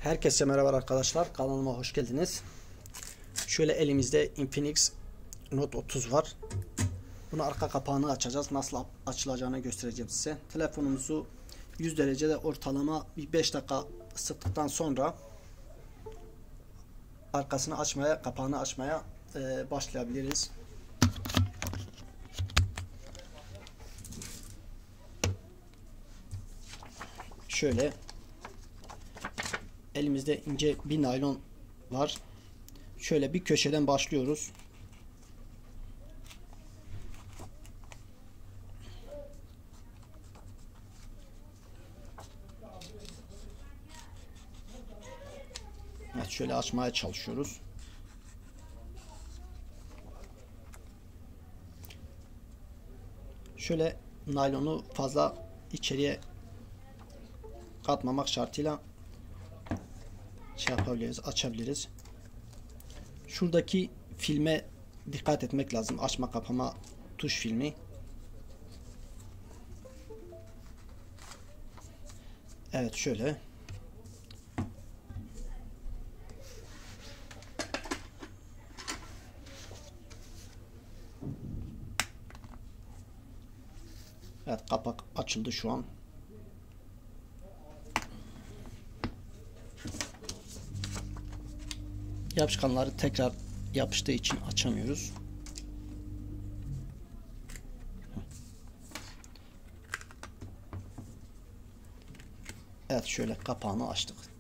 Herkese merhaba arkadaşlar, kanalıma hoş geldiniz. Şöyle elimizde Infinix Note 30 var. Bunu arka kapağını açacağız. Nasıl açılacağını göstereceğim size. Telefonumuzu 100 derecede ortalama bir 5 dakika ısıttıktan sonra arkasını açmaya, kapağını açmaya başlayabiliriz. Şöyle elimizde ince bir naylon var. Şöyle bir köşeden başlıyoruz. Evet, şöyle açmaya çalışıyoruz. Şöyle naylonu fazla içeriye katmamak şartıyla yapabiliriz, açabiliriz. Şuradaki filme dikkat etmek lazım. Açma kapama tuş filmi. Evet, şöyle. Evet, kapak açıldı şu an. Yapışkanları tekrar yapıştığı için açamıyoruz. Evet, şöyle kapağını açtık.